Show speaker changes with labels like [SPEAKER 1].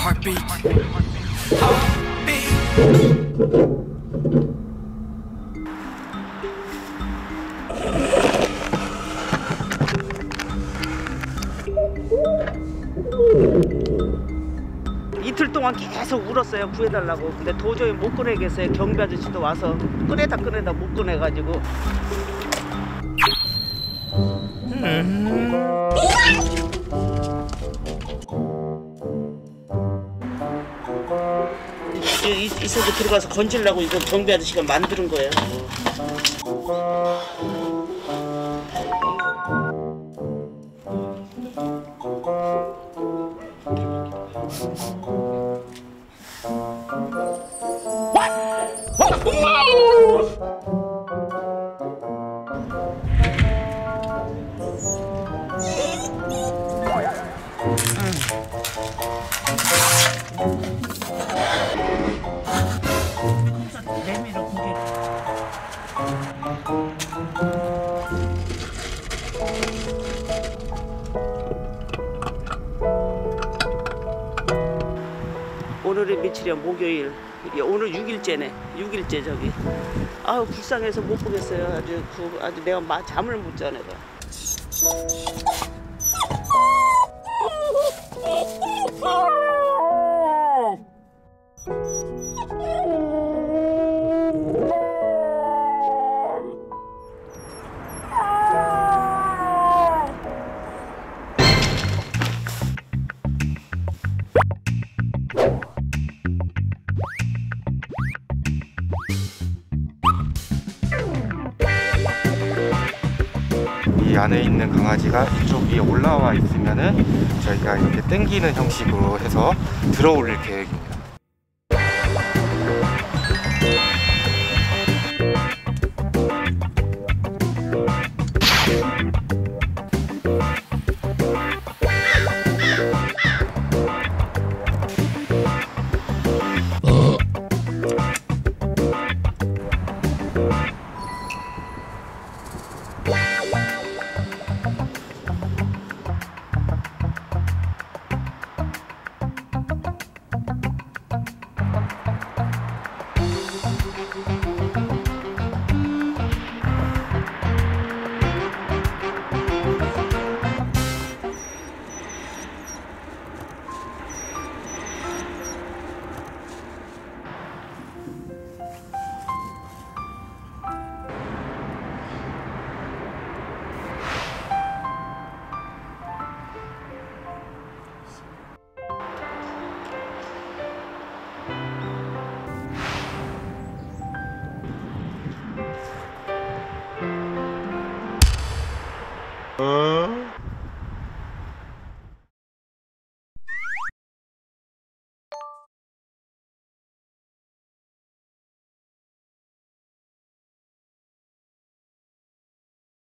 [SPEAKER 1] Heartbeat.
[SPEAKER 2] 이틀 동안 계속 울었어요. 구해달라고. 근데 도저히 못 꺼내겠어요. 경비 아저씨도 와서 꺼내다 못 꺼내가지고. 이 속에 들어가서 건질라고 이거 경비 아저씨가 만드는 거예요. 오늘이 며칠이야? 목요일. 오늘 6일째네. 6일째 저기. 아우 불쌍해서 못 보겠어요. 아주 내가 잠을 못 자 내가.
[SPEAKER 3] 이 안에 있는 강아지가 이쪽 위에 올라와 있으면은 저희가 이렇게 당기는 형식으로 해서 들어 올릴 계획입니다.